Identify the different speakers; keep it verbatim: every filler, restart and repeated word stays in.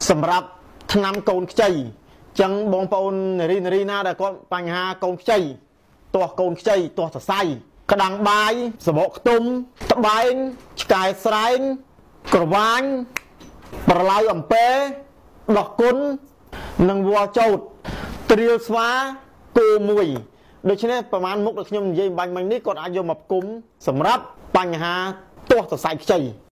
Speaker 1: សម្រាប់ថ្នាំកូនខ្ចីចឹងបងប្អូននារីនារីណាដែលគាត់បញ្ហាកូនខ្ចីទាស់កូនខ្ចីទាស់សរសៃក្តាំងបាយសបកខ្ទុំត្បែងឆ្កែស្រែងក្រវាញប្រឡៅអំពែដោះគុណនិងវល់ចោតត្រៀលស្វាគោមួយដូច្នេះប្រហែលមុខដែលខ្ញុំនិយាយបាញ់មិញនេះគាត់អាចយកមកផ្គុំសម្រាប់បញ្ហាទាស់សរសៃខ្ចី